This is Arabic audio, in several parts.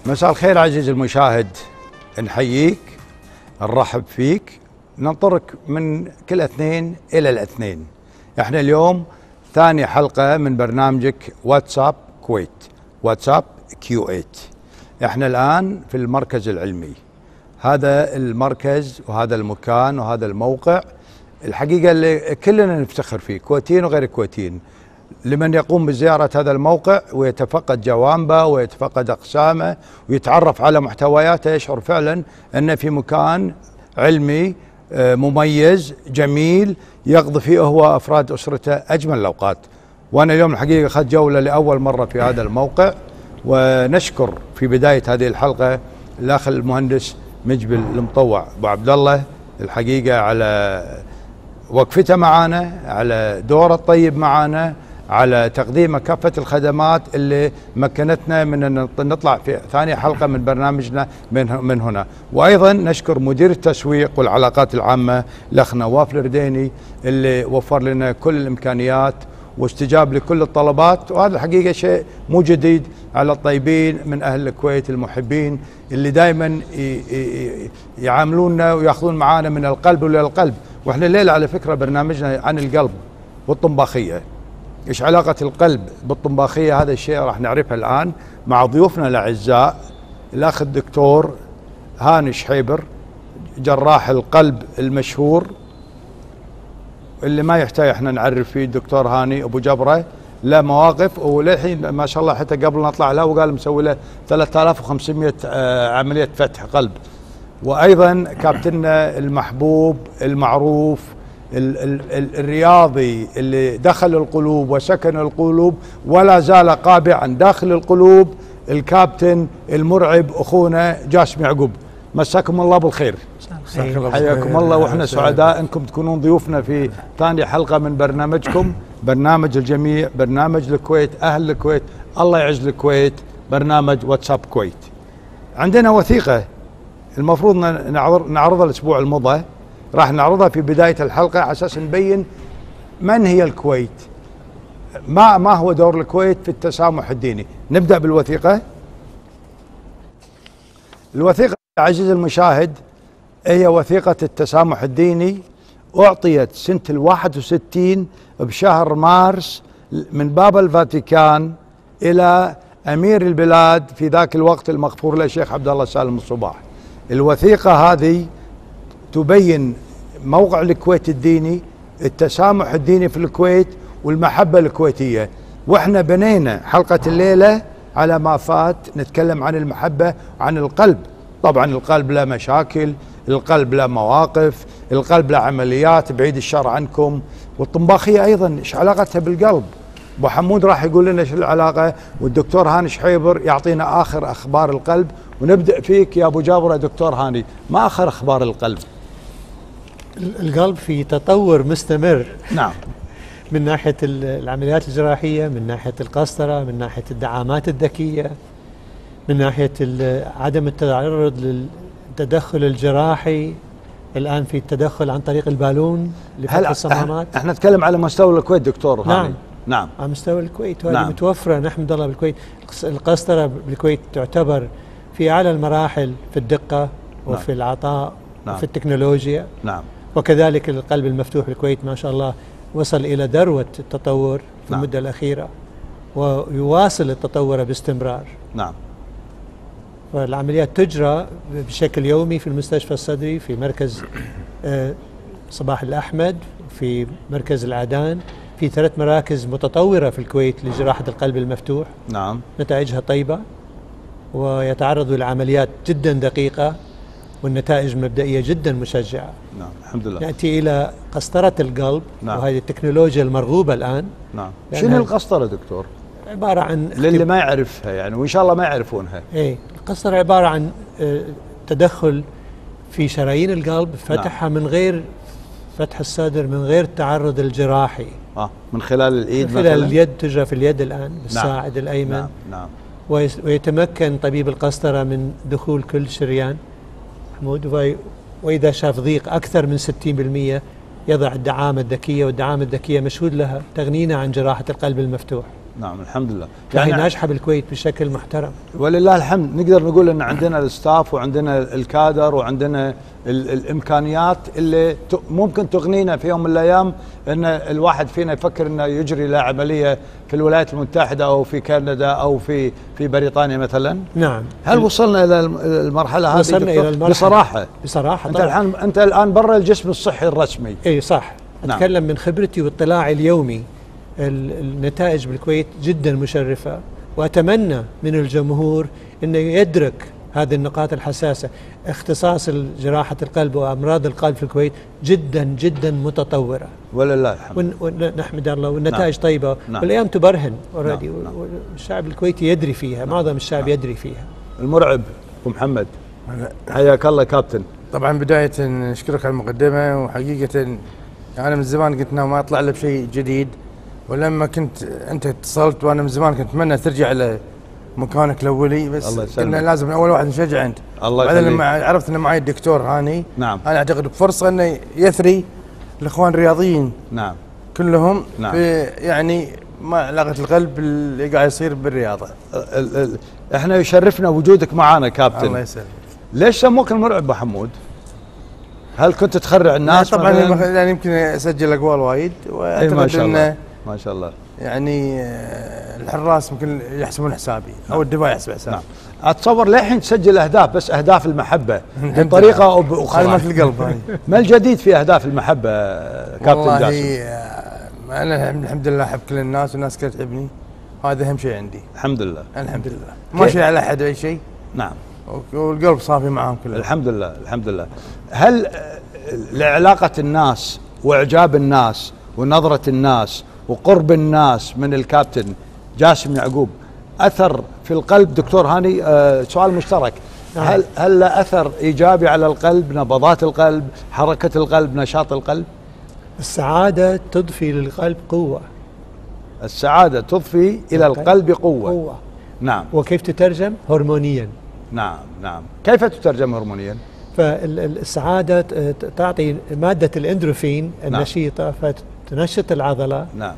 مساء الخير عزيزي المشاهد، نحييك، نرحب فيك، ننطرك من كل اثنين إلى الاثنين. احنا اليوم ثاني حلقة من برنامجك واتساب كويت، واتساب Q8. احنا الآن في المركز العلمي. هذا المركز وهذا المكان وهذا الموقع الحقيقة اللي كلنا نفتخر فيه، كويتيين وغير كويتيين. لمن يقوم بزيارة هذا الموقع ويتفقد جوانبه ويتفقد أقسامه ويتعرف على محتوياته يشعر فعلا أنه في مكان علمي مميز جميل يقضي فيه هو أفراد أسرته أجمل الأوقات. وأنا اليوم الحقيقة أخذت جولة لأول مرة في هذا الموقع، ونشكر في بداية هذه الحلقة الأخ المهندس مجبل المطوع أبو عبد الله الحقيقة على وقفته معنا، على دوره الطيب معنا، على تقديم كافة الخدمات اللي مكنتنا من أن نطلع في ثاني حلقة من برنامجنا من هنا. وأيضا نشكر مدير التسويق والعلاقات العامة الأخ نواف الرديني اللي وفر لنا كل الإمكانيات واستجاب لكل الطلبات. وهذا الحقيقة شيء مو جديد على الطيبين من أهل الكويت المحبين اللي دائما يعاملوننا ويأخذون معانا من القلب للقلب. وإحنا الليلة على فكرة برنامجنا عن القلب والطنباخية. إيش علاقة القلب بالطنباخية؟ هذا الشيء راح نعرفه الآن مع ضيوفنا الأعزاء، الأخ الدكتور هاني شحيبر جراح القلب المشهور اللي ما يحتاج احنا نعرف فيه. الدكتور هاني أبو جبرة له مواقف وللحين ما شاء الله حتى قبل نطلع له وقال مسوي له 3500 عملية فتح قلب. وأيضا كابتننا المحبوب المعروف الرياضي اللي دخل القلوب وسكن القلوب ولا زال قابعا داخل القلوب، الكابتن المرعب أخونا جاسم يعقوب. مساكم الله بالخير، حياكم الله، واحنا سعداء انكم تكونون ضيوفنا في ثاني حلقة من برنامجكم، برنامج الجميع، برنامج الكويت، أهل الكويت، الله يعز الكويت، برنامج واتساب كويت. عندنا وثيقة المفروض نعرضها الأسبوع الماضي، راح نعرضها في بداية الحلقة على أساس نبين من هي الكويت، ما هو دور الكويت في التسامح الديني. نبدأ بالوثيقة. الوثيقة عزيزي المشاهد هي وثيقة التسامح الديني، أعطيت سنة 61 بشهر مارس من بابا الفاتيكان إلى أمير البلاد في ذاك الوقت المغفور له الشيخ عبد الله سالم الصباح. الوثيقة هذه تبين موقع الكويت الديني، التسامح الديني في الكويت والمحبة الكويتية. واحنا بنينا حلقة الليلة على ما فات نتكلم عن المحبة وعن القلب. طبعا القلب له مشاكل، القلب له مواقف، القلب له عمليات بعيد الشر عنكم. والطنباخية أيضا إيش علاقتها بالقلب؟ أبو حمود راح يقول لنا شو العلاقة، والدكتور هاني شحيبر يعطينا آخر أخبار القلب. ونبدأ فيك يا أبو جابر يا دكتور هاني، ما آخر أخبار القلب؟ القلب في تطور مستمر. نعم. من ناحية العمليات الجراحية، من ناحية القسطرة، من ناحية الدعامات الذكية، من ناحية عدم التعرض للتدخل الجراحي. الآن في التدخل عن طريق البالون لفتح الصمامات. احنا نتكلم على مستوى الكويت دكتور هاني. نعم. نعم، على مستوى الكويت، وهذه نعم. متوفرة نحمد الله بالكويت. القسطرة بالكويت تعتبر في أعلى المراحل في الدقة وفي نعم. العطاء نعم. وفي التكنولوجيا. نعم. وكذلك القلب المفتوح بالكويت ما شاء الله وصل إلى ذروة التطور في نعم. المدة الأخيرة، ويواصل التطور باستمرار. نعم. والعمليات تجرى بشكل يومي في المستشفى الصدري، في مركز صباح الأحمد، في مركز العدان، في 3 مراكز متطورة في الكويت لجراحة القلب المفتوح. نعم. نتائجها طيبة، ويتعرضوا لعمليات جدا دقيقة، والنتائج المبدئية جدا مشجعة. نعم، الحمد لله. نأتي إلى قسطرة القلب. نعم. وهذه التكنولوجيا المرغوبة الآن. نعم. شنو القسطرة دكتور؟ عبارة عن للي ما يعرفها يعني، وإن شاء الله ما يعرفونها. إيه، القسطرة عبارة عن تدخل في شرايين القلب، فتحها من غير فتح الصدر، من غير التعرض الجراحي. من خلال الإيد، من خلال اليد، تجرى في اليد الآن بالساعد الأيمن. نعم. نعم. ويتمكن طبيب القسطرة من دخول كل شريان محمود، وإذا شاف ضيق أكثر من 60% يضع الدعامة الذكية، والدعامة الذكية مشهود لها تغنينا عن جراحة القلب المفتوح. نعم الحمد لله. يعني ناجحه بالكويت بشكل محترم ولله الحمد. نقدر نقول ان عندنا الستاف وعندنا الكادر وعندنا الامكانيات اللي ممكن تغنينا في يوم من الايام ان الواحد فينا يفكر انه يجري له عمليه في الولايات المتحده او في كندا او في بريطانيا مثلا. نعم. هل وصلنا الى المرحله هذه؟ وصلنا الى المرحله بصراحه انت الان برا الجسم الصحي الرسمي. اي صح. نعم. اتكلم من خبرتي واطلاعي اليومي. النتائج بالكويت جدا مشرفه، واتمنى من الجمهور انه يدرك هذه النقاط الحساسه. اختصاص جراحه القلب وامراض القلب في الكويت جدا جدا متطوره ولله الحمد. ونحمد الله، والنتائج نعم. طيبه. نعم. والايام تبرهن اوريدي. نعم. والشعب الكويتي يدري فيها. نعم. معظم الشعب نعم. يدري فيها. المرعب ابو محمد، حياك الله كابتن. طبعا بدايه نشكرك على المقدمه، وحقيقه انا من زمان قلت ما اطلع له بشيء جديد، ولما كنت انت اتصلت وانا من زمان كنت اتمنى ترجع لمكانك الاولي، بس كنا لازم اول واحد نشجع انت. الله يخليك. بعدين لما عرفت ان معي الدكتور هاني، نعم، انا اعتقد بفرصه انه يثري الاخوان الرياضيين، نعم، كلهم، نعم، في يعني ما علاقه القلب اللي قاعد يصير بالرياضه. احنا يشرفنا وجودك معنا كابتن. الله يسلمك. ليش سموك المرعب ابو حمود؟ هل كنت تخرع الناس؟ طبعا يعني يمكن اسجل اقوال وايد، واعتقد انه ما شاء الله يعني الحراس ممكن يحسبون حسابي، او الدفاع يحسب حسابي. نعم. اتصور للحين تسجل اهداف، بس اهداف المحبه بطريقه او باخرى. هذا ما في القلب هاي. ما الجديد في اهداف المحبه كابتن جاسم؟ انا الحمد لله احب كل الناس والناس كلها تحبني، هذا اهم شيء عندي. الحمد لله. الحمد لله. ما شيء على احد اي شيء. نعم. والقلب صافي معهم كلهم. الحمد لله الحمد لله. هل لعلاقه الناس واعجاب الناس ونظره الناس وقرب الناس من الكابتن جاسم يعقوب اثر في القلب دكتور هاني؟ سؤال مشترك. هل له اثر ايجابي على القلب، نبضات القلب، حركه القلب، نشاط القلب؟ السعاده تضفي للقلب قوه. السعاده تضفي الى القلب قوه. نعم. وكيف تترجم؟ هرمونيا. نعم نعم. كيف تترجم هرمونيا؟ فالسعاده تعطي ماده الاندروفين النشيطه، نعم، فتنشط العضله. نعم.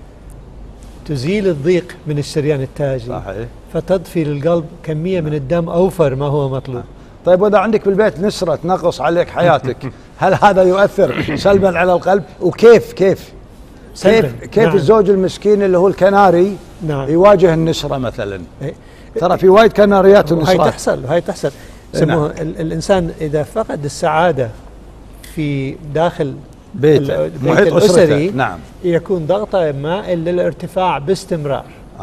تزيل الضيق من الشريان التاجي. صحيح. فتضفي للقلب كميه من الدم اوفر ما هو مطلوب. نعم. طيب واذا عندك بالبيت نسره تنقص عليك حياتك، هل هذا يؤثر سلبا على القلب؟ وكيف كيف نعم. الزوج المسكين اللي هو الكناري، نعم، يواجه النسره مثلا؟ ترى في وايد كناريات ونسرات. هاي تحصل. سموها نعم. الانسان اذا فقد السعاده في داخل بيته، محيط الاسري، نعم، يكون ضغطه مائل للارتفاع باستمرار.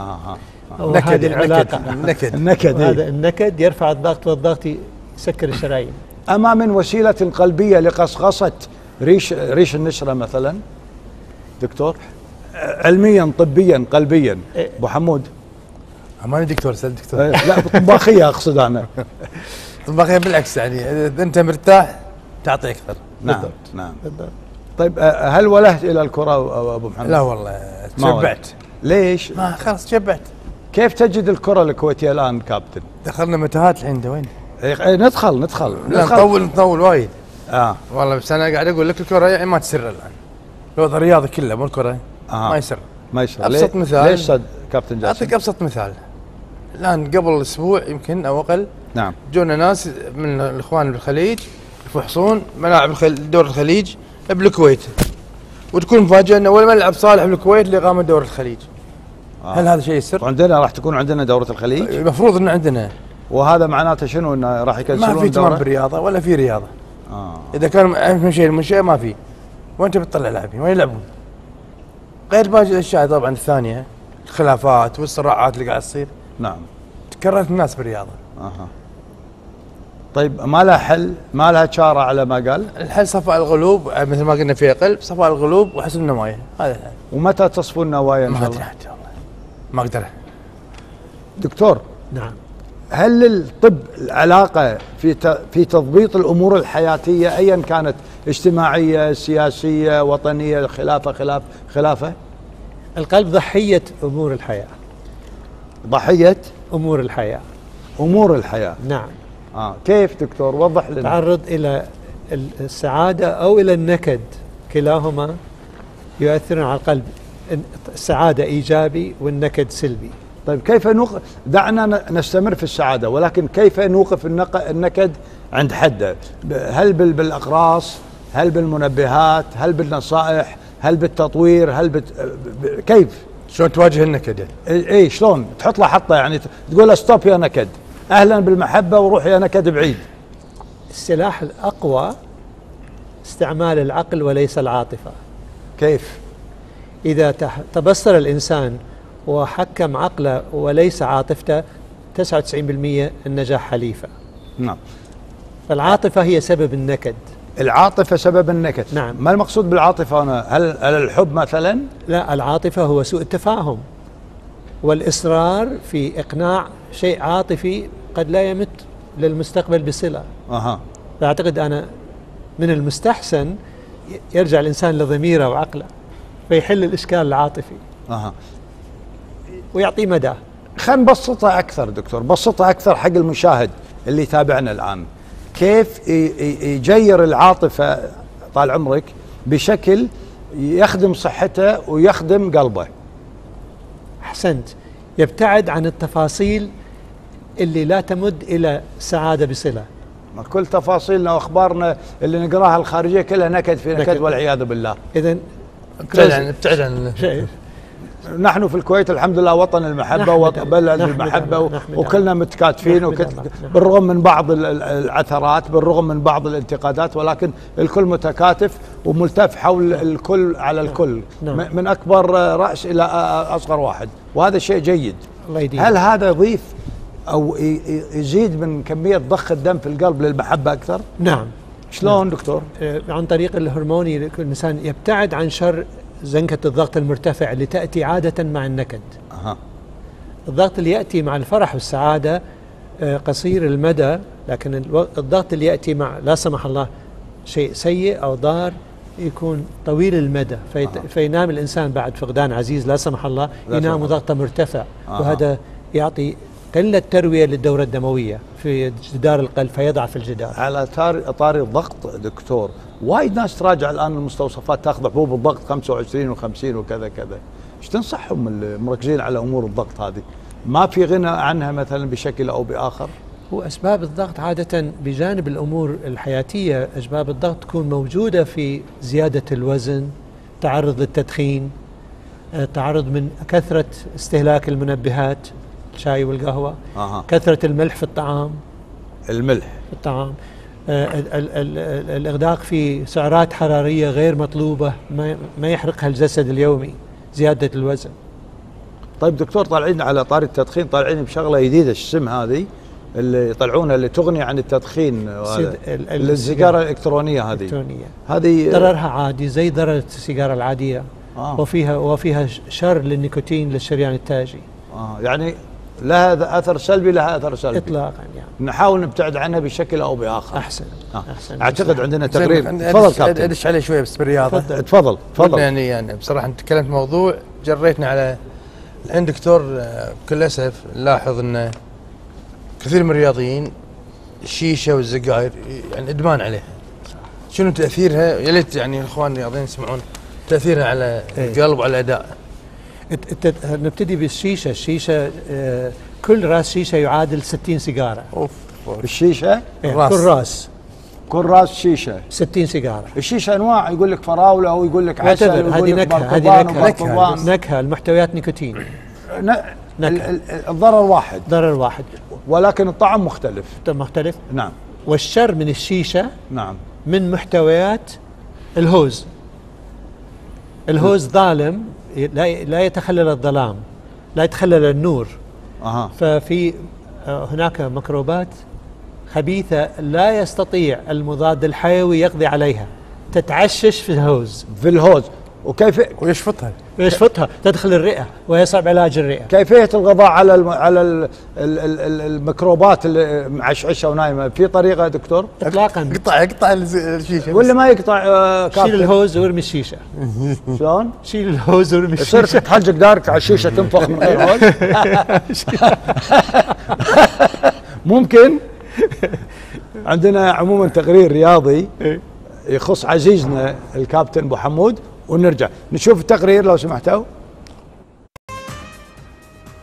نكد. العلاقه النكد هذا النكد يرفع الضغط، والضغط يسكر الشرايين. اما من وسيله قلبيه لقصقصه ريش النسره مثلا دكتور؟ علميا طبيا قلبيا ابو حمود؟ ماني دكتور، سأل دكتور. لا طباخيه اقصد انا. طباخيه بالعكس، يعني اذا انت مرتاح تعطي اكثر. نعم نعم بالضبط. طيب هل ولهت الى الكره ابو محمد؟ لا والله تشبعت. ليش؟ ما خلاص تشبعت. كيف تجد الكره الكويتيه الان كابتن؟ دخلنا متاهات الحين وين؟ ندخل لا نطول وايد. والله بس انا قاعد اقول لك الكره يعني ما تسر الان. الوضع الرياضي كله مو الكره ما يسر. ابسط مثال. ليش صد كابتن جاسم؟ اعطيك ابسط مثال. الان قبل اسبوع يمكن او اقل، نعم، جونا ناس من الاخوان بالخليج يفحصون ملاعب دور الخليج بالكويت، وتكون مفاجاه انه اول ملعب صالح بالكويت لاقامه دور الخليج. هل هذا شيء يسر؟ وعندنا راح تكون عندنا دوره الخليج؟ المفروض انه عندنا. وهذا معناته شنو؟ انه راح يكنسلون؟ ما في اهتمام بالرياضه ولا في رياضه. اذا كان اهم شيء المنشاه ما في، وانت بتطلع لاعبين وين يلعبون؟ غير باقي الاشياء طبعا الثانيه، الخلافات والصراعات اللي قاعد تصير. نعم. تكررت الناس بالرياضه. طيب ما لها حل؟ ما لها شاره على ما قال؟ الحل صفاء القلوب، مثل ما قلنا فيها قلب، صفاء القلوب وحسن النوايا، هذا الحل. ومتى تصفو النوايا ان شاء الله؟ ما اقدر. دكتور. نعم. هل للطب علاقه في تضبيط الامور الحياتيه ايا كانت، اجتماعيه، سياسيه، وطنيه، خلافه؟ القلب ضحيه امور الحياه. ضحيه امور الحياه. نعم. كيف دكتور؟ وضح لنا. تعرض الى السعاده او الى النكد، كلاهما يؤثرون على القلب. السعادة إيجابي والنكد سلبي. طيب كيف دعنا نستمر في السعادة، ولكن كيف نوقف النكد عند حده؟ هل بالأقراص؟ هل بالمنبهات؟ هل بالنصائح؟ هل بالتطوير؟ كيف؟ شلون تواجه النكد يعني؟ اي شلون تحط له حطه، يعني تقول له ستوب يا نكد، اهلا بالمحبة وروح يا نكد بعيد. السلاح الأقوى استعمال العقل وليس العاطفة. كيف؟ إذا تبصر الإنسان وحكم عقله وليس عاطفته 99% النجاح حليفة. نعم. فالعاطفة هي سبب النكد. العاطفة سبب النكد. نعم. ما المقصود بالعاطفة هنا؟ هل الحب مثلا؟ لا، العاطفة هو سوء التفاهم والإصرار في إقناع شيء عاطفي قد لا يمت للمستقبل بصلة. فأعتقد أنا من المستحسن يرجع الإنسان لضميره وعقله فيحل الإشكال العاطفي ويعطيه مدى. خلينا نبسطها أكثر دكتور، بسطها أكثر حق المشاهد اللي يتابعنا الآن. كيف يجير العاطفة طال عمرك بشكل يخدم صحته ويخدم قلبه؟ أحسنت. يبتعد عن التفاصيل اللي لا تمد إلى سعادة بصلة. كل تفاصيلنا وأخبارنا اللي نقراها الخارجية كلها نكد في نكد والعياذ بالله. إذن ابتعد عن نحن في الكويت الحمد لله وطن المحبة وبلد المحبة وكلنا متكاتفين بالرغم من بعض العثرات، بالرغم من بعض الانتقادات، ولكن الكل متكاتف وملتف حول الكل على الكل. من أكبر رأس إلى أصغر واحد، وهذا شيء جيد. هل هذا يضيف أو يزيد من كمية ضخ الدم في القلب للمحبة أكثر؟ نعم. شلون دكتور؟ عن طريق الهرموني الإنسان يبتعد عن شر زنكة الضغط المرتفع اللي تأتي عادة مع النكد. الضغط اللي يأتي مع الفرح والسعادة قصير المدى، لكن الضغط اللي يأتي مع لا سمح الله شيء سيء أو ضار يكون طويل المدى. فينام الإنسان بعد فقدان عزيز لا سمح الله، ينام ضغطه مرتفع. وهذا يعطي قلة تروية للدورة الدموية في جدار القلب فيضعف الجدار. على طاري الضغط دكتور، وايد ناس تراجع الآن المستوصفات تاخذ حبوب الضغط 25 و50 وكذا كذا، ايش تنصحهم المركزين على أمور الضغط هذه؟ ما في غنى عنها مثلا بشكل أو بآخر؟ هو أسباب الضغط عادة بجانب الأمور الحياتية، أسباب الضغط تكون موجودة في زيادة الوزن، تعرض للتدخين، تعرض من كثرة استهلاك المنبهات الشاي والقهوة، كثرة الملح في الطعام، الملح في الطعام، الإغداق في سعرات حرارية غير مطلوبة ما يحرقها الجسد اليومي، زيادة الوزن. طيب دكتور، طالعين على طاري التدخين، طالعين بشغلة جديدة، شو اسمها هذه اللي يطلعونها اللي تغني عن التدخين؟ السيجارة الإلكترونية هذه ضررها عادي زي ضرر السيجارة العادية. وفيها شر للنيكوتين للشريان التاجي. يعني لها أثر سلبي، لها أثر سلبي إطلاقا. يعني نحاول نبتعد عنها بشكل أو بآخر. أحسن. أعتقد عندنا تقرير. تفضل كابتن. أدش عليه شوية بس بالرياضة. تفضل. يعني بصراحة أنت تكلمت موضوع جريتنا على الحين دكتور. بكل أسف نلاحظ أن كثير من الرياضيين الشيشة والسجاير يعني إدمان عليها. شنو تأثيرها؟ يا ليت يعني الإخوان الرياضيين يسمعون تأثيرها على القلب وعلى الأداء. نبتدي بالشيشة. الشيشة كل راس شيشة يعادل 60 سيجارة. الشيشة كل راس شيشة 60 سيجارة. الشيشة أنواع، يقول لك فراولة أو يقول لك عسل، هذه نكهة المحتويات نيكوتين. الضرر واحد. ضرر واحد ولكن الطعم مختلف. نعم. والشر من الشيشة نعم من محتويات الهوز. الهوز ظالم، لا يتخلل الظلام، لا يتخلل النور. ففي هناك ميكروبات خبيثة لا يستطيع المضاد الحيوي يقضي عليها، تتعشش في الهوز. وكيف ويشفطها تدخل الرئة ويصعب علاج الرئة. كيفية القضاء على الميكروبات اللي معشعشة ونايمة في طريقة دكتور؟ إطلاقا. يقطع الشيشة ولا ما يقطع؟ شيل الهوز وارمي الشيشة. شلون؟ شيل الهوز وارمي الشيشة. يصير تحجق دارك على الشيشة تنفخ من غير هوز. ممكن. عندنا عموما تقرير رياضي يخص عزيزنا الكابتن أبو حمود، ونرجع نشوف التقرير لو سمحتوا.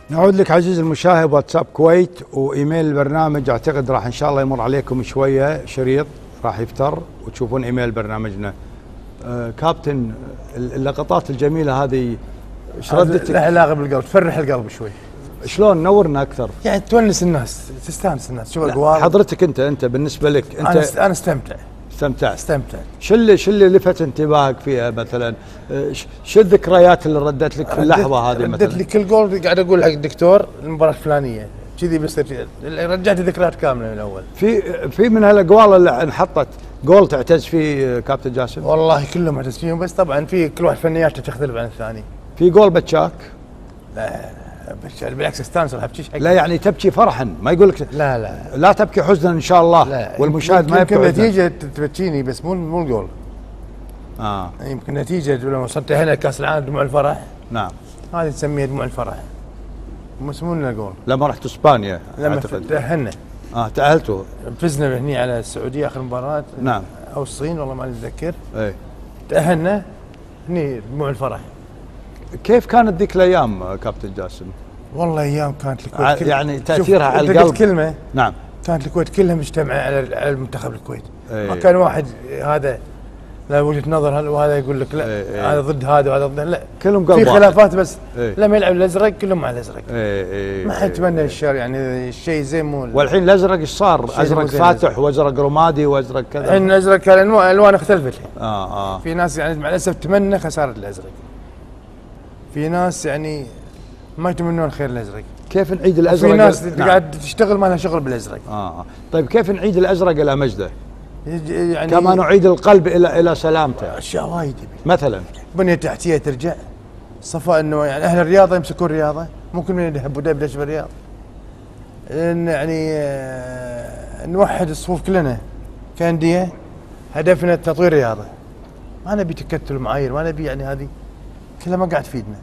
نعود لك عزيزي المشاهد. واتساب كويت وايميل البرنامج اعتقد راح ان شاء الله يمر عليكم شويه شريط راح يفتر وتشوفون ايميل برنامجنا. كابتن اللقطات الجميله هذه ايش ردتك؟ لها علاقه بالقلب، تفرح القلب شوي. شلون نورنا اكثر؟ يعني تونس الناس، تستانس الناس، شوف الاقوال. حضرتك انت بالنسبه لك انت انا استمتعت. شو اللي لفت انتباهك فيها مثلا؟ شو الذكريات اللي ردت لك في اللحظه هذه مثلا؟ ردت لي كل جول قاعد اقول حق الدكتور المباراه الفلانيه كذي بيصير، رجعت ذكريات كامله من الاول. في من هالاقوال اللي انحطت جول تعتز فيه كابتن جاسم؟ والله كلهم معتز فيهم، بس طبعا في كل واحد فنياته تختلف عن الثاني. في جول بتشاك؟ لا بالعكس استانس راح ابكي. لا يعني تبكي فرحا، ما يقول لك لا تبكي حزنا ان شاء الله. لا والمشاهد ما يبكي. يمكن نتيجه تبكيني بس مو الجول. يمكن نتيجه لما وصلت هنا كاس العالم دموع الفرح. نعم هذه نسميها دموع الفرح، مش مو الجول. لما رحت اسبانيا لما تاهلنا. تاهلتوا. فزنا هني على السعوديه اخر مباراه. نعم. او الصين والله ماني متذكر. اي تاهلنا هني دموع الفرح. كيف كانت ذيك الايام كابتن جاسم؟ والله ايام كانت الكويت يعني تاثيرها على القلب. كلمه. نعم. كانت الكويت كلها مجتمعه على المنتخب الكويت. ما كان واحد هذا لا وجهه نظر وهذا يقول لك لا هذا ضد هذا وهذا ضد، لا كلهم قلب في خلافات بس. لما يلعب الازرق كلهم مع الازرق. ما حد يتمنى الشر، يعني الشيء زين مو. والحين الازرق ايش صار؟ ازرق فاتح وازرق رمادي وازرق كذا. الحين الازرق كان الوان اختلفت. في ناس يعني مع الاسف تمنى خساره الازرق، في ناس يعني ما يتمنون خير الازرق. كيف نعيد الازرق؟ في ناس قاعد تشتغل ما لها شغل بالازرق. طيب كيف نعيد الازرق الى مجده؟ يعني كما نعيد القلب الى سلامته. اشياء وايد مثلا بنيه تحتيه ترجع، صفاء انه يعني اهل الرياضه يمسكون الرياضه، ممكن من يحبوا دبلج بالرياض. يعني نوحد الصفوف كلنا كانديه، هدفنا تطوير الرياضه. ما نبي تكتل معايير، ما نبي يعني هذه كلها ما قاعد تفيدنا،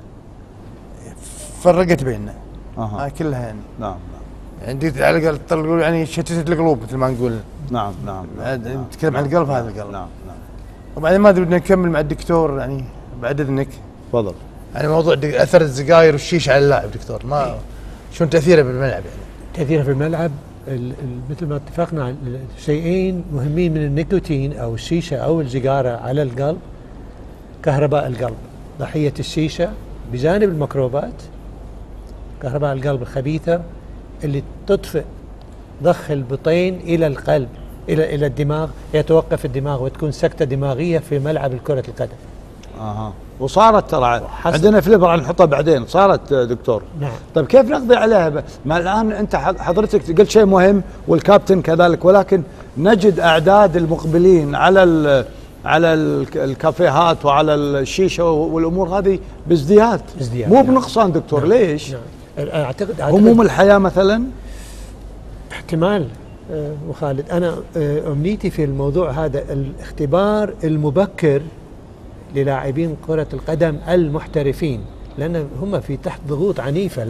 فرقت بيننا. هاي كلها يعني. نعم. عندي على الاقل يعني شتتت القلوب مثل ما نقول. نعم. نتكلم عن القلب، هذا القلب. نعم. وبعدين ما ادري بدنا نكمل مع الدكتور يعني بعد اذنك. تفضل. يعني موضوع اثر السجاير والشيشه على اللاعب دكتور، ما شلون تاثيره بالملعب يعني؟ تاثيره في الملعب مثل ما اتفقنا شيئين مهمين من النيكوتين او الشيشه او السيجاره على القلب. كهرباء القلب، ضحيه الشيشه بجانب الميكروبات، كهرباء القلب الخبيثه اللي تطفئ ضخ البطين الى القلب الى الدماغ، يتوقف الدماغ وتكون سكته دماغيه في ملعب كره القدم. وصارت ترى عندنا فليبر راح نحطها بعدين، صارت دكتور. نعم. طيب كيف نقضي عليها؟ ما الان انت حضرتك قلت شيء مهم والكابتن كذلك، ولكن نجد اعداد المقبلين على الكافيهات وعلى الشيشه والامور هذه بازدياد. مو بنقصان دكتور. نعم. ليش؟ نعم. اعتقد هموم الحياه مثلا. احتمال. وخالد انا امنيتي في الموضوع هذا الاختبار المبكر للاعبين كرة القدم المحترفين، لان هم في تحت ضغوط عنيفة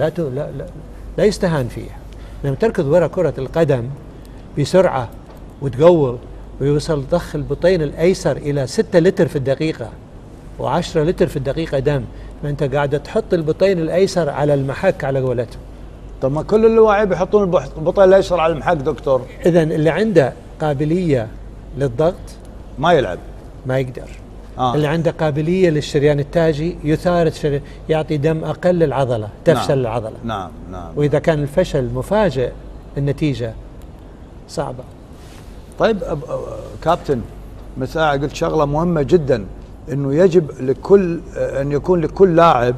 لا يستهان فيها. لما تركض وراء كرة القدم بسرعة وتقوى ويوصل ضخ البطين الايسر الى 6 لتر في الدقيقة و10 لتر في الدقيقة دم، فانت قاعدة تحط البطين الايسر على المحك على قولتهم. طب ما كل اللاعبين يحطون البطين الايسر على المحك دكتور. اذا اللي عنده قابلية للضغط ما يلعب، ما يقدر. اللي عنده قابلية للشريان التاجي يثار يعطي دم أقل للعضلة، تفشل. نعم. العضلة. نعم. وإذا كان الفشل مفاجئ النتيجة صعبة. طيب كابتن مساعة قلت شغلة مهمة جدا، إنه يجب أن يكون لكل لاعب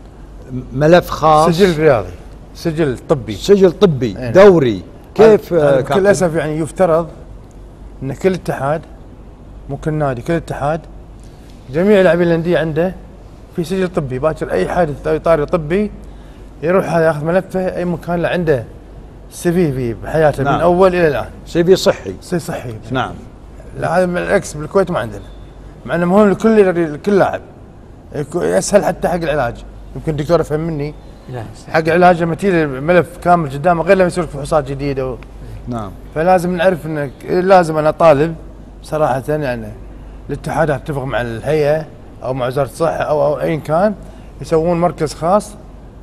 ملف خاص، سجل رياضي، سجل طبي دوري. كيف كابتن؟ للأسف يعني يفترض أن كل اتحاد، مو كل نادي، كل اتحاد جميع لاعبين الانديه عنده في سجل طبي. باكر اي حادث او طارئ طبي يروح هذا ياخذ ملفه اي مكان اللي عنده CV في بحياته. نعم. من اول الى الان CV صحي. نعم. لا هذا بالعكس بالكويت ما عندنا، مع انه مهم لكل لاعب، اسهل حتى حق العلاج. يمكن الدكتور يفهم مني. حق العلاج لما تجي ملف كامل قدامه غير لما يصير لك فحوصات جديده نعم. فلازم نعرف انك لازم انا طالب صراحه يعني الاتحادات تتفق مع الهيئه او مع وزاره الصحه او ايا كان، يسوون مركز خاص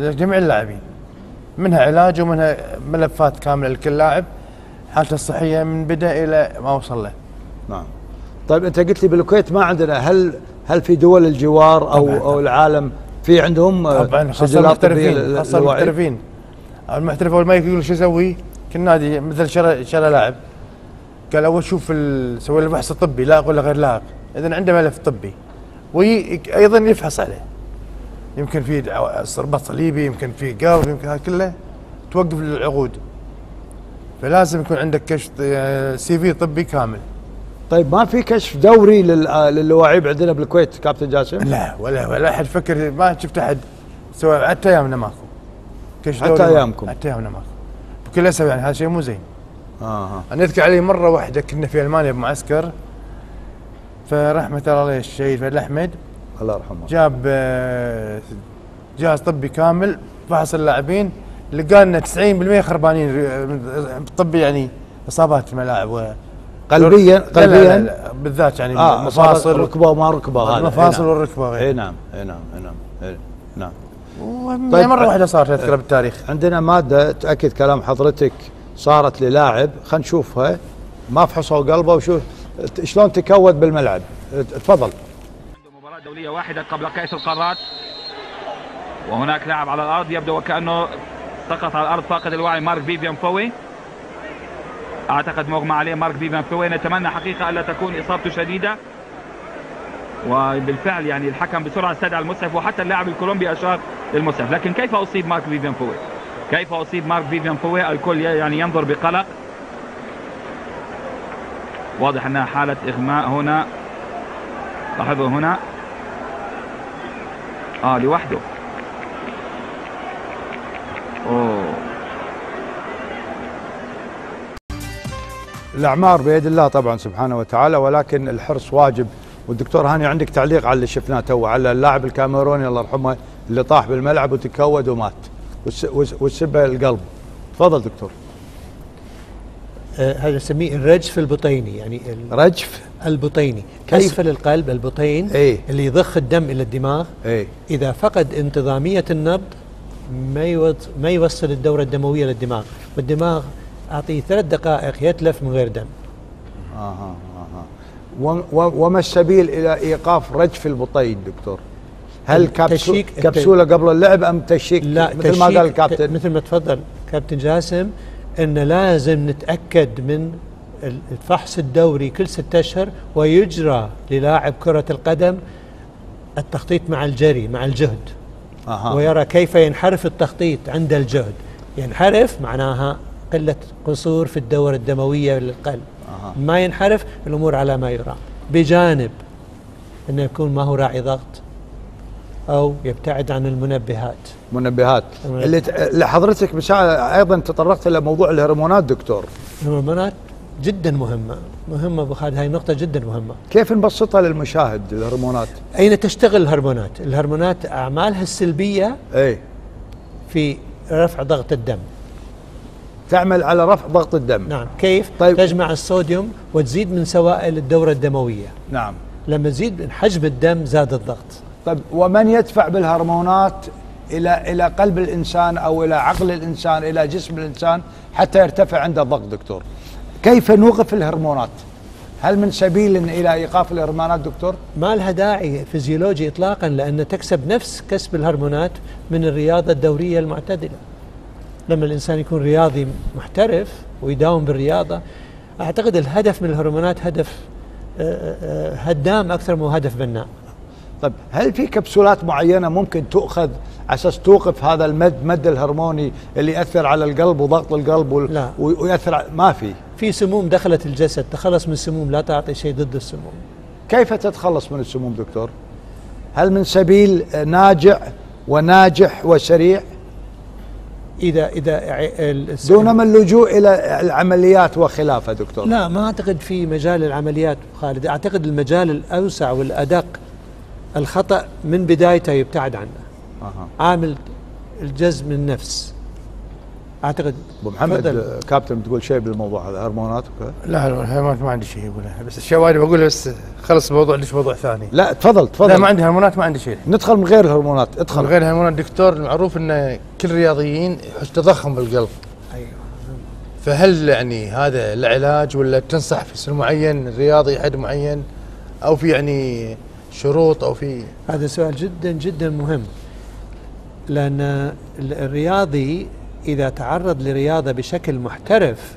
لجميع اللاعبين، منها علاج ومنها ملفات كامله لكل لاعب حالته الصحيه من بدا الى ما وصل له. نعم. طيب انت قلت لي بالكويت ما عندنا، هل في دول الجوار او العالم في عندهم طبعا خاصه المحترفين، خاصه المحترفين. المحترف اول ما يقول شو اسوي؟ كل نادي مثل شرى لاعب قال اول شوف سوي له فحص طبي لا ولا غير لائق، اذا عنده ملف طبي وايضا يفحص عليه، يمكن في رباط صليبي، يمكن في قلب، يمكن هذا كله توقف العقود، فلازم يكون عندك كشف CV طبي كامل. طيب ما في كشف دوري لللاعب عندنا بالكويت كابتن جاسم؟ لا ولا احد فكر، ما شفت احد سوى حتى ايامنا ماكو كشف حتى ايامكم، حتى ايامنا ماكو بكل اسف، يعني هذا شيء مو زين. انا اذكر علي مره واحده كنا في المانيا بمعسكر، فرحمه الله عليه الشهيد فهد احمد الله يرحمه، جاب جهاز طبي كامل فحص اللاعبين، لقى لنا 90% خربانين طبي، يعني اصابات في الملاعب قلبيا لا بالذات، يعني مفاصل ركبه وما ركبه، هذا المفاصل والركبه. اي نعم اي نعم اي نعم نعم. طيب مره واحده صارت اذكر بالتاريخ. عندنا ماده تاكد كلام حضرتك صارت للاعب، خلينا نشوفها، ما فحصوا قلبه وشوف شلون تكود بالملعب. تفضل. عنده مباراه دوليه واحده قبل كاس القارات، وهناك لاعب على الارض يبدو وكانه سقط على الارض فاقد الوعي، مارك فيفيان فوي، اعتقد مغمى عليه مارك فيفيان فوي. نتمنى حقيقه الا تكون اصابته شديده، وبالفعل يعني الحكم بسرعه استدعى المسعف، وحتى اللاعب الكولومبي اشار للمسعف. لكن كيف اصيب مارك فيفيان فوي؟ كيف اصيب مارك فيفيان فوي؟ الكل يعني ينظر بقلق، واضح انها حاله اغماء هنا، لاحظوا هنا لوحده. الأعمار بيد الله طبعا سبحانه وتعالى، ولكن الحرص واجب. والدكتور هاني عندك تعليق على اللي شفناه تو، على اللاعب الكاميروني الله يرحمه اللي طاح بالملعب وتكود ومات والسبه القلب. تفضل دكتور. هذا نسميه الرجف البطيني، يعني رجف البطيني، اسفل القلب البطين اللي يضخ الدم الى الدماغ. اذا فقد انتظاميه النبض ما يوصل الدوره الدمويه للدماغ، والدماغ اعطيه 3 دقائق يتلف من غير دم. وما السبيل الى ايقاف رجف البطين دكتور؟ هل كبسوله قبل اللعب ام تشيك؟ لا، مثل ما قال الكابتن، مثل ما تفضل كابتن جاسم، ان لازم نتاكد من الفحص الدوري كل 6 أشهر، ويجرى للاعب كرة القدم التخطيط مع الجري مع الجهد. ويرى كيف ينحرف التخطيط عند الجهد. ينحرف معناها قلة قصور في الدورة الدموية للقلب. ما ينحرف الأمور على ما يرام، بجانب أنه يكون ما هو راعي ضغط أو يبتعد عن المنبهات. اللي حضرتك بساعة أيضا تطرقت إلى موضوع الهرمونات دكتور. الهرمونات جدا مهمة أبو خالد، هاي نقطة جدا مهمة. كيف نبسطها للمشاهد الهرمونات؟ أين تشتغل الهرمونات؟ الهرمونات أعمالها السلبية في رفع ضغط الدم، تعمل على رفع ضغط الدم. نعم. كيف؟ طيب. تجمع الصوديوم وتزيد من سوائل الدورة الدموية. نعم. لما تزيد من حجم الدم زاد الضغط. طيب ومن يدفع بالهرمونات إلى قلب الإنسان أو إلى عقل الإنسان إلى جسم الإنسان حتى يرتفع عنده الضغط دكتور؟ كيف نوقف الهرمونات؟ هل من سبيل إلى إيقاف الهرمونات دكتور؟ ما لها داعي فيزيولوجي إطلاقا، لأن تكسب نفس كسب الهرمونات من الرياضة الدورية المعتدلة. لما الإنسان يكون رياضي محترف ويداوم بالرياضة، أعتقد الهدف من الهرمونات هدف هدام أكثر من هدف بناء. طيب هل في كبسولات معينة ممكن تؤخذ على أساس توقف هذا المد الهرموني اللي يأثر على القلب وضغط القلب ويأثر ما في سموم دخلت الجسد، تخلص من السموم، لا تعطي شيء ضد السموم. كيف تتخلص من السموم دكتور؟ هل من سبيل ناجح وسريع؟ إذا دون من اللجوء إلى العمليات وخلافه دكتور؟ لا، ما أعتقد في مجال العمليات خالد. أعتقد المجال الأوسع والأدق الخطأ من بدايته يبتعد عنه. عامل الجزم النفس. اعتقد. ابو محمد كابتن بتقول شيء بالموضوع هذا هرمونات وكذا؟ لا الهرمونات ما عندي شيء اقولها، بس اشياء وايد بقولها، بس خلص الموضوع ليش موضوع ثاني. لا تفضل. لا ما عندي هرمونات، ما عندي شيء. ندخل من غير الهرمونات. ادخل من غير الهرمونات. دكتور المعروف ان كل الرياضيين يحس تضخم بالقلب. ايوه. فهل يعني هذا العلاج ولا تنصح في سن معين الرياضي حد معين، او في يعني شروط او في؟ هذا سؤال جدا جدا مهم، لان الرياضي اذا تعرض لرياضه بشكل محترف،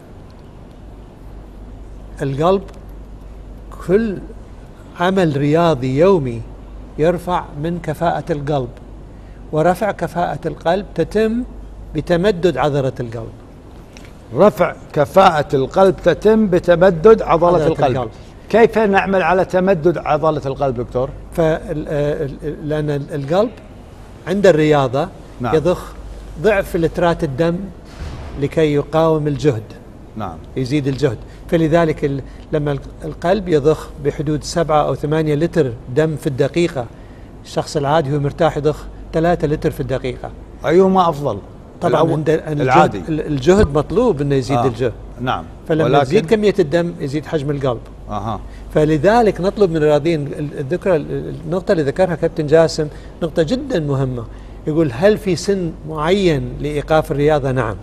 القلب كل عمل رياضي يومي يرفع من كفاءة القلب، ورفع كفاءة القلب تتم بتمدد عضلة القلب. رفع كفاءة القلب تتم بتمدد عضلة القلب. كيف نعمل على تمدد عضلة القلب دكتور؟ لأن القلب عند الرياضة نعم. يضخ ضعف لترات الدم لكي يقاوم الجهد. نعم. يزيد الجهد، فلذلك لما القلب يضخ بحدود 7 أو 8 لتر دم في الدقيقة، الشخص العادي هو مرتاح يضخ 3 لتر في الدقيقة. أيهما أفضل؟ طبعا عند العادي. الجهد مطلوب انه يزيد الجهد. نعم. فلما تزيد كمية الدم يزيد حجم القلب. فلذلك نطلب من الرياضيين النقطة اللي ذكرها كابتن جاسم نقطة جدا مهمة، يقول هل في سن معين لإيقاف الرياضة؟ نعم.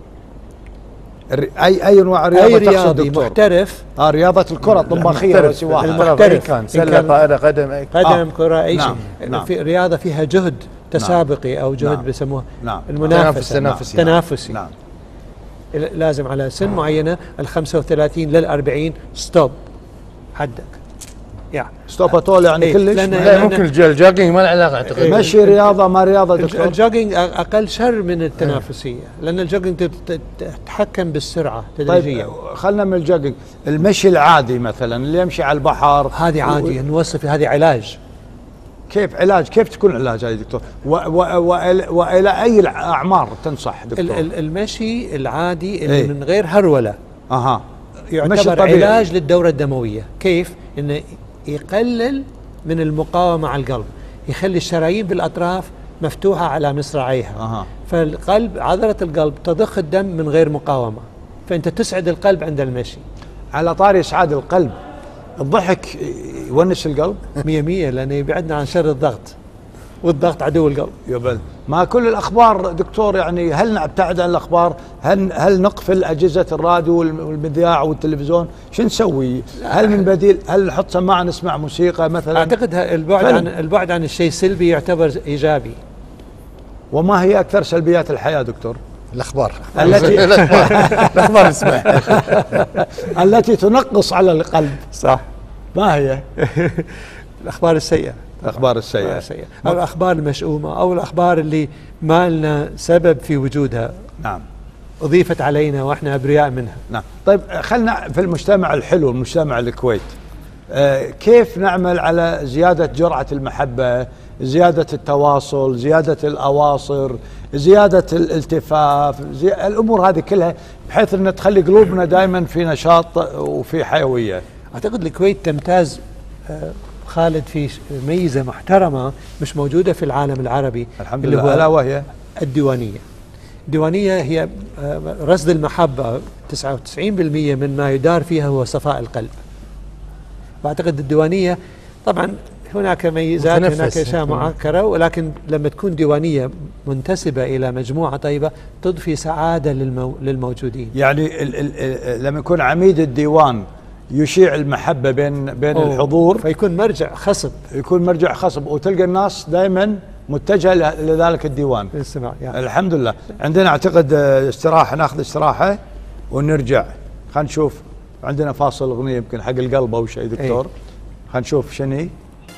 أي أنواع رياضة؟ أي رياضي محترف. رياضة الكرة الطباخية وسواها. المحترف كان سلة طائرة قدم كرة أي شيء. نعم. في رياضة فيها جهد تسابقي أو جهد بيسموه تنافسي. نعم. لازم على سن معينة، ال 35 لل 40 ستوب، حدك. ستوب طول يعني كلش. لا ممكن الجوجينج ما له علاقة اعتقد. مشي رياضة ما رياضة دكتور. الجوجينج أقل شر من التنافسية، لأن الجوجينج تتحكم بالسرعة تدريجيا. طيب خلنا من الجوجينج، المشي العادي مثلا اللي يمشي على البحر هذه عادي نوصف هذه علاج. كيف علاج؟ كيف تكون علاج هذه دكتور؟ وإلى أي أعمار تنصح دكتور؟ المشي العادي اللي من غير هرولة يعتبر علاج للدورة الدموية. كيف؟ إنه يقلل من المقاومة على القلب، يخلي الشرايين بالأطراف مفتوحة على مصراعيها. فالقلب، عضلة القلب تضخ الدم من غير مقاومة، فأنت تسعد القلب عند المشي. على طاري إسعاد القلب، الضحك يونس القلب 100%، لأنه يبعدنا عن شر الضغط، والضغط عدو القلب. يبل ما كل الأخبار دكتور، يعني هل نبتعد عن الأخبار؟ هل نقفل أجهزة الراديو والمذياع والتلفزيون؟ شو نسوي؟ هل من بديل؟ هل نحط سماعة نسمع موسيقى مثلا؟ أعتقد البعد عن الشيء السلبي يعتبر إيجابي. وما هي أكثر سلبيات الحياة دكتور؟ الأخبار التي الأخبار نسمع التي تنقص على القلب. صح. ما هي؟ الأخبار السيئة. الأخبار السيئة أو الأخبار المشؤومة، أو الأخبار اللي ما لنا سبب في وجودها. نعم. أضيفت علينا وإحنا أبرياء منها. نعم. طيب خلنا في المجتمع الحلو، المجتمع الكويت، كيف نعمل على زيادة جرعة المحبة، زيادة التواصل، زيادة الأواصر، زيادة الالتفاف، الأمور هذه كلها بحيث أن تخلي قلوبنا دائما في نشاط وفي حيوية. أعتقد الكويت تمتاز خالد في ميزة محترمة مش موجودة في العالم العربي، الحمد لله، ألا وهي الديوانية. الديوانية هي رصد المحبة، 99% من ما يدار فيها هو صفاء القلب. وأعتقد الديوانية طبعا هناك ميزات، هناك أشياء معكرة، ولكن لما تكون ديوانية منتسبة إلى مجموعة طيبة تضفي سعادة للموجودين. يعني لما يكون عميد الديوان يشيع المحبة بين الحضور، فيكون مرجع خصب، وتلقى الناس دائما متجهة لذلك الديوان. الحمد لله. عندنا أعتقد استراحة، ناخذ استراحة ونرجع. خلينا نشوف، عندنا فاصل أغنية يمكن حق القلب أو شيء دكتور. خلينا نشوف شني.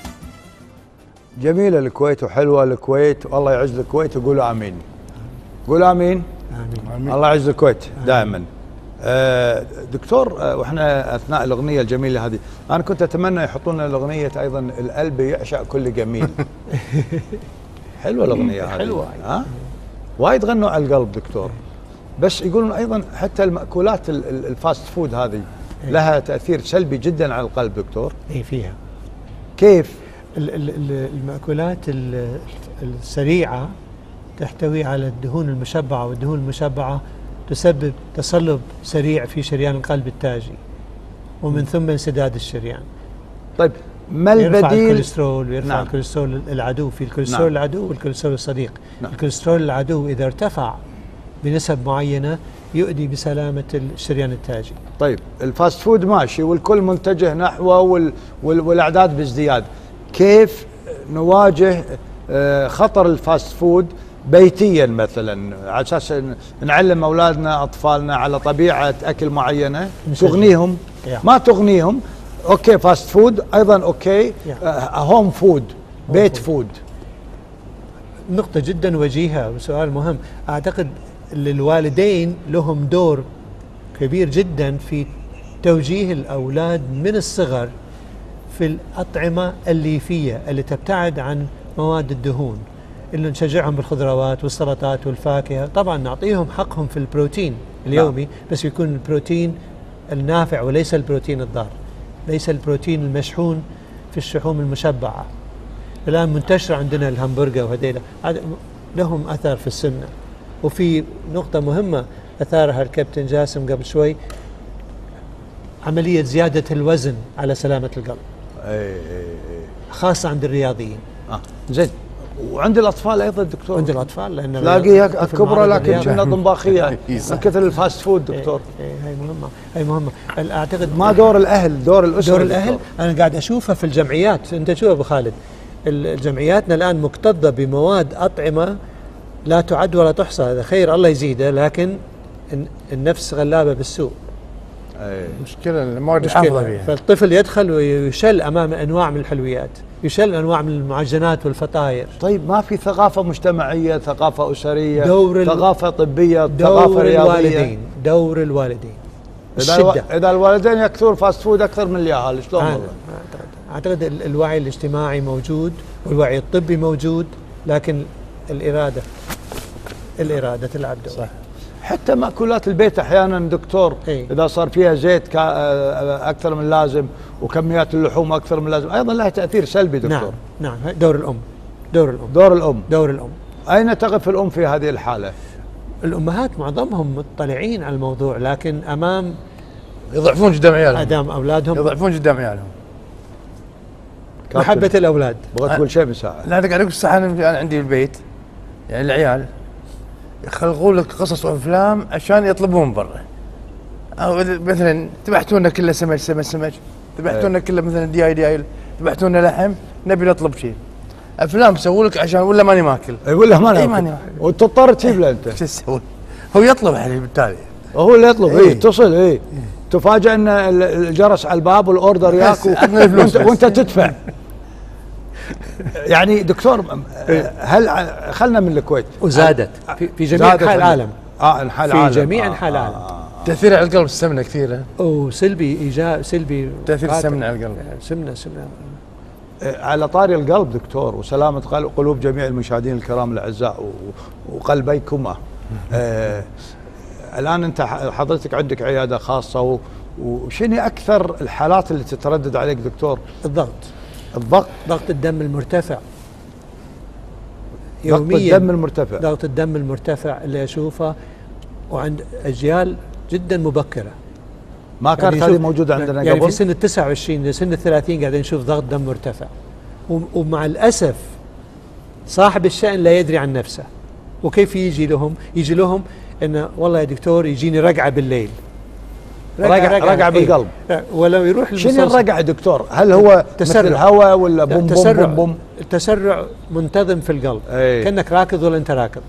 جميلة الكويت وحلوة الكويت، والله يعز الكويت، وقولوا آمين. قولوا آمين. آمين. الله يعز الكويت دائما. دكتور، واحنا اثناء الاغنيه الجميله هذه انا كنت اتمنى يحطون لنا الاغنيه ايضا القلب يعشق كل جميل. حلوه الاغنيه هذه، حلوه. وايد غنوا على القلب دكتور، بس يقولون ايضا حتى المأكولات الفاست فود هذه لها تاثير سلبي جدا على القلب دكتور. اي فيها. كيف؟ المأكولات السريعه تحتوي على الدهون المشبعة، والدهون المشبعة تسبب تصلب سريع في شريان القلب التاجي، ومن ثم انسداد الشريان. طيب ما البديل؟ يرفع الكوليسترول ويرفع نعم. الكوليسترول العدو، في الكوليسترول نعم. العدو والكوليسترول الصديق. نعم. الكوليسترول العدو إذا ارتفع بنسب معينة يؤدي بسلامة الشريان التاجي. طيب الفاست فود ماشي والكل متجه نحوه والأعداد بازدياد، كيف نواجه خطر الفاست فود بيتيا مثلا، على اساس نعلم اولادنا اطفالنا على طبيعه اكل معينه تغنيهم ما تغنيهم؟ اوكي فاست فود ايضا اوكي هوم فود، بيت فود. نقطة جدا وجيهة وسؤال مهم. اعتقد الوالدين لهم دور كبير جدا في توجيه الاولاد من الصغر في الاطعمة الليفية اللي تبتعد عن مواد الدهون، اللي نشجعهم بالخضروات والسلطات والفاكهة. طبعا نعطيهم حقهم في البروتين اليومي، بس يكون البروتين النافع وليس البروتين الضار، ليس البروتين المشحون في الشحوم المشبعة. الآن منتشر عندنا الهمبرجر وهذيلا لهم أثر في السمنة. وفي نقطة مهمة أثارها الكابتن جاسم قبل شوي، عملية زيادة الوزن على سلامة القلب، خاصة عند الرياضيين. زين، وعند الاطفال ايضا دكتور؟ عند الاطفال، لان تلاقيها كبرى لكن كنا طنباخيه من كثر الفاست فود دكتور. هاي مهمه. اعتقد ما دور الاهل، دور الاسره. دور الاهل انا قاعد اشوفها في الجمعيات. انت شوف ابو خالد، الجمعياتنا الان مكتظه بمواد اطعمه لا تعد ولا تحصى. هذا خير الله يزيده، لكن النفس غلابه بالسوء. مشكله المواد حافظه فيها. فالطفل يدخل ويشل امام انواع من الحلويات، يشل انواع من المعجنات والفطاير. طيب ما في ثقافه مجتمعيه، ثقافه اسريه، ثقافه طبيه، ثقافه رياضيه؟ دور الوالدين. اذا الوالدين يكثرون فاست فود اكثر من الاهالي شلون والله؟ اعتقد الوعي الاجتماعي موجود والوعي الطبي موجود، لكن الاراده تلعب دور. صح. حتى مأكولات البيت احيانا دكتور اذا صار فيها زيت اكثر من اللازم وكميات اللحوم اكثر من اللازم ايضا لها تاثير سلبي دكتور. نعم. دور الام. اين تقف الام في هذه الحاله؟ الامهات معظمهم مطلعين على الموضوع، لكن امام يضعفون قدام عيالهم، قدام اولادهم، يضعفون قدام عيالهم. محبه الاولاد. بغيت تقول شيء مساعد؟ لا قاعد اقول الصحن انا عندي البيت، يعني العيال يخلقوا لك قصص وافلام عشان يطلبون برا، او مثلا ذبحتونا كله سمك، ذبحتونا كله مثلا ديايل، ذبحتونا لحم، نبي نطلب شيء. افلام سووا لك عشان ولا ماني ماكل، ولا ماني ماكل، وتضطر تجيب له انت. شو تسوي؟ هو يطلب عليه بالتالي، هو اللي يطلب. يتصل تفاجئ ان الجرس على الباب والاوردر ياك وانت تدفع. يعني دكتور، هل خلنا من الكويت وزادت في جميع انحاء العالم. في جميع انحاء العالم. تاثير على القلب السمنه كثيره، وسلبي ايجاب سلبي. تاثير السمنه على القلب، سمنه. على طاري القلب دكتور وسلامه قلوب جميع المشاهدين الكرام الاعزاء وقلبيكما. الان انت حضرتك عندك عياده خاصه، وشنو اكثر الحالات اللي تتردد عليك دكتور؟ ضغط الدم المرتفع يوميا. ضغط الدم المرتفع اللي اشوفه وعند اجيال جدا مبكره. ما كانت هذه موجوده عندنا قبل؟ يعني في سن 29 لسن 30 قاعدين نشوف ضغط دم مرتفع، ومع الاسف صاحب الشأن لا يدري عن نفسه. وكيف يجي لهم انه والله يا دكتور يجيني رقعه بالليل، رقعه بالقلب. ولو يروح شنو الرقعه دكتور؟ هل هو مثل الهواء ولا بوم تسرع بوم بوم؟ تسرع منتظم في القلب، كأنك راكض ولا انت راكض.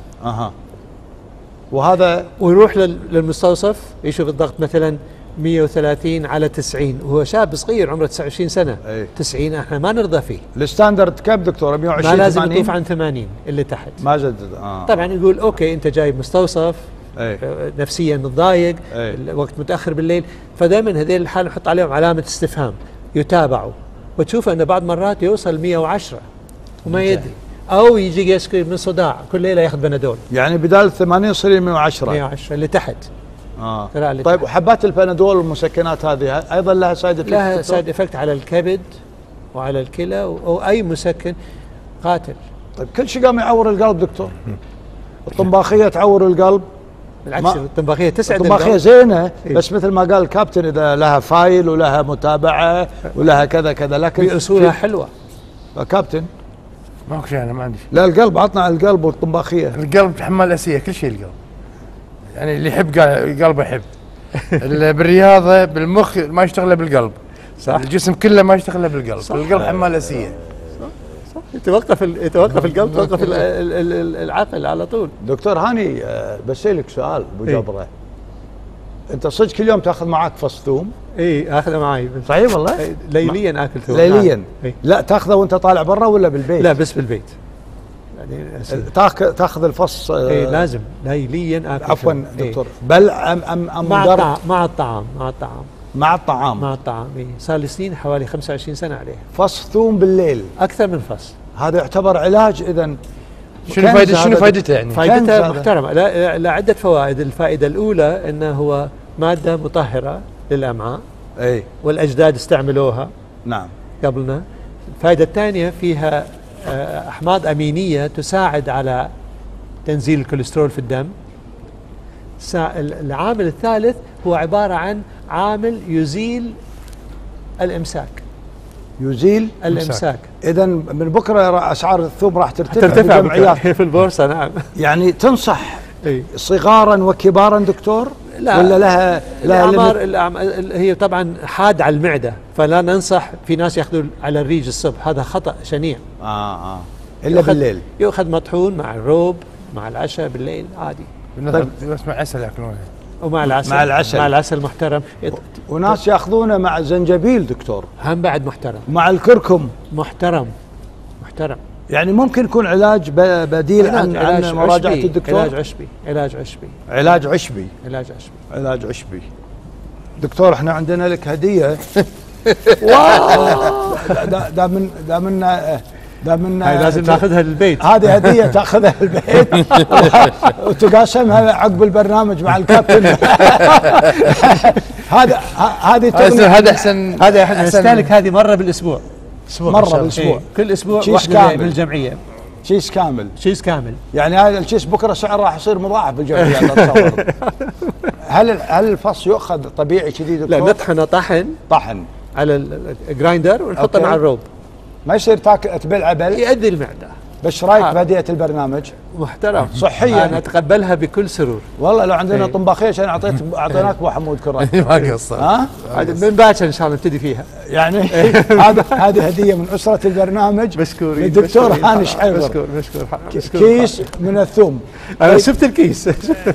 وهذا ويروح للمستوصف يشوف الضغط مثلا 130 على 90، وهو شاب صغير عمره 29 سنه. 90 احنا ما نرضى فيه. الستاندرد كم دكتور؟ 120 ما لازم يطوف عن 80 اللي تحت. ما جدد. طبعا يقول اوكي انت جاي مستوصف، نفسيا متضايق، وقت متاخر بالليل، فدائما هذيل الحال نحط عليهم علامه استفهام، يتابعوا، وتشوف انه بعض مرات يوصل 110 وما يدري، او يجي يشكي من صداع كل ليله ياخذ بنادول. يعني بدال 80 يصير 110 اللي تحت. طيب وحبات البنادول والمسكنات هذه ايضا لها سايد افكت؟ لها سايد افكت على الكبد وعلى الكلى، او اي مسكن قاتل. طيب كل شيء قام يعور القلب دكتور؟ الطنباخيه تعور القلب. بالعكس الطنباخيه تسعد الطنباخيه زينه، بس مثل ما قال الكابتن اذا لها فايل ولها متابعه ولها كذا كذا، لكن في اصولها حلوه. كابتن ماكو شيء، انا ما عندي. لا القلب، عطنا على القلب والطنباخيه. القلب حمال اسيه، كل شيء القلب. يعني اللي يحب قلبه يحب. بالرياضه بالمخ ما يشتغل بالقلب. صح. الجسم كله ما يشتغل بالقلب. القلب حمال اسيه. يتوقف القلب، توقف العقل على طول. دكتور هاني بسألك سؤال ابو جبره. انت صدق كل يوم تاخذ معك فص ثوم؟ اي اخذه معي. صحيح والله؟ ليليا اكل ثوم. ليليا؟ لا تاخذه وانت طالع برا ولا بالبيت؟ لا بس بالبيت. يعني تاخذ الفص. اي لازم ليليا اكل. عفوا دكتور. بل ام مع الطعام. مع الطعام. إيه. صار لي سنين حوالي 25 سنه عليه. فص ثوم بالليل اكثر من فص. هذا يعتبر علاج اذا. شنو فائدته يعني؟ فائدته محترمه، لا عده فوائد. الفائده الاولى انه هو ماده مطهره للامعاء. اي. والاجداد استعملوها. نعم. قبلنا. الفائده الثانيه فيها احماض امينيه تساعد على تنزيل الكوليسترول في الدم. العامل الثالث هو عباره عن عامل يزيل الامساك. يزيل الامساك. اذا من بكره اسعار الثوم راح ترتفع بالجمعيات في البورصه. نعم. يعني تنصح صغارا وكبارا دكتور؟ لا ولا لها الأعمار هي طبعا حاد على المعده، فلا ننصح. في ناس ياخذوا على الريج الصبح، هذا خطا شنيع. الا بالليل يؤخذ مطحون مع الروب مع العشاء بالليل عادي. طيب بس مع عسل ياكلونه. ومع العسل. مع العسل محترم. وناس ياخذونه مع زنجبيل دكتور. هم بعد محترم. مع الكركم محترم. يعني ممكن يكون علاج بديل عن مراجعة الدكتور. علاج عشبي. دكتور احنا عندنا لك هدية. دا من هاي لازم ناخذها للبيت. هذه هدية تاخذها للبيت وتقاسمها عقب البرنامج مع الكابتن. هذا احسن. هذا احنا نستهلك هذه مرة بالاسبوع. مرة بالاسبوع. كل اسبوع واحدة بالجمعية. شيس كامل. يعني هذا الشيس بكره سعر راح يصير مضاعف بالجمعيات. اتصور. هل الفص يؤخذ طبيعي كذي دكتور؟ لا نطحنه طحن على الجرايندر ونحطه مع الروب. ما يصير تبلع عبل. يؤذي المعده. بس رايك بهدية البرنامج؟ محترم. صحيا. انا اتقبلها بكل سرور. والله لو عندنا طنباخيه عشان اعطيناك ابو حمود كرة. ما قصر. من باكر ان شاء الله نبتدي فيها. يعني هذه هديه من اسره البرنامج. مشكورين. الدكتور هاني شحيظر. مشكور. كيس من الثوم. انا شفت الكيس.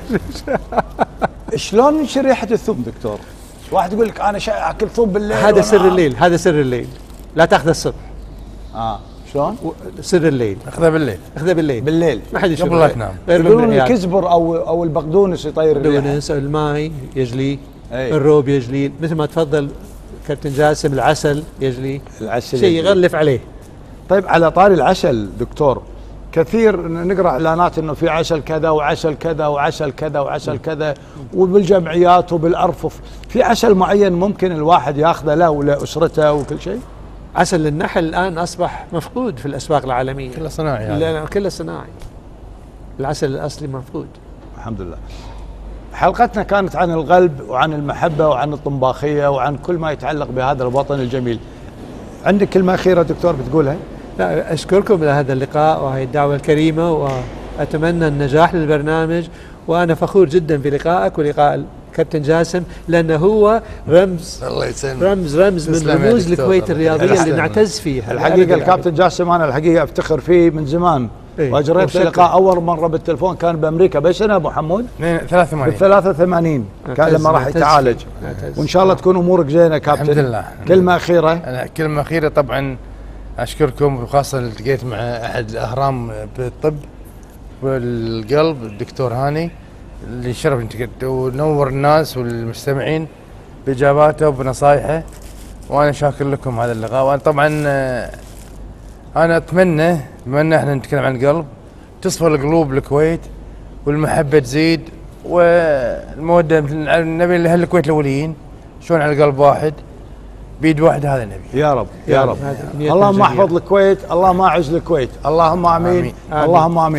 شلون نشر ريحه الثوم دكتور؟ واحد يقول لك انا اكل ثوم بالليل. هذا سر الليل. لا تاخذه الصبح. شلون؟ سر الليل. اخذها بالليل. ما حد يشوف قبل لا تنام. يقولون الكزبر او البقدونس يطير البقدونس، الماي يجلي. الروب يجلي، مثل ما تفضل كابتن جاسم العسل يجلي. شيء يغلف عليه. طيب على طاري العسل دكتور، كثير نقرا اعلانات انه في عسل كذا وعسل كذا وعسل كذا وعسل كذا، وبالجمعيات وبالارفف، في عسل معين ممكن الواحد ياخذه له ولاسرته وكل شيء؟ عسل النحل الآن أصبح مفقود في الأسواق العالمية. كله صناعي. لا كله صناعي. العسل الأصلي مفقود. الحمد لله. حلقتنا كانت عن القلب وعن المحبة وعن الطنباخية وعن كل ما يتعلق بهذا الوطن الجميل. عندك كلمة أخيرة دكتور بتقولها؟ لا أشكركم على هذا اللقاء وهي الدعوة الكريمة، وأتمنى النجاح للبرنامج، وأنا فخور جدا بلقائك ولقاء كابتن جاسم، لأنه هو رمز من رموز الكويت الرياضية اللي نعتز فيها. الحقيقة الكابتن جاسم أنا الحقيقة أفتخر فيه من زمان. واجريت في لقاء أول مرة بالتلفون كان بأمريكا بسنة أبو حمود 83 كان لما راح يتعالج. وإن شاء الله تكون أمورك زينة كابتن. الحمد لله. كلمة أخيرة. كلمة أخيرة طبعا أشكركم، وخاصة التقيت مع أحد الأهرام بالطب والقلب الدكتور هاني اللي شرف ونور الناس والمستمعين بإجاباته وبنصائحه، وأنا شاكر لكم هذا اللقاء. وأنا طبعا أنا أتمنى بما أن احنا نتكلم عن القلب تصفى القلوب الكويت والمحبة تزيد والمودة. نبي لأهل الكويت الأوليين شلون على قلب واحد بيد واحدة، هذا النبي. يا رب يا رب. اللهم احفظ الكويت، اللهم اعز الكويت، اللهم امين. اللهم امين.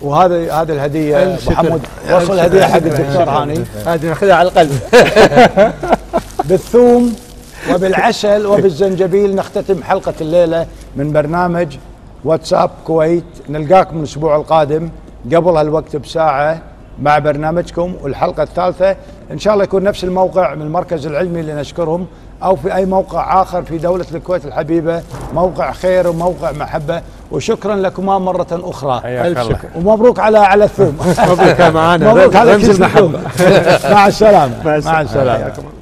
وهذه الهديه ابو حمود، وصل الهديه حق الدكتور هاني، هذه ناخذها على القلب. بالثوم وبالعسل وبالزنجبيل نختتم حلقه الليله من برنامج واتساب كويت. نلقاكم الاسبوع القادم قبل هالوقت بساعه مع برنامجكم، والحلقه الثالثه ان شاء الله يكون نفس الموقع من المركز العلمي اللي نشكرهم، او في اي موقع اخر في دوله الكويت الحبيبه، موقع خير وموقع محبه. وشكرا لكما مره اخرى، الف شكر، ومبروك على الثوم. مبروك معنا، مبروك على رمز المحبه. مع السلامه. مع السلامه.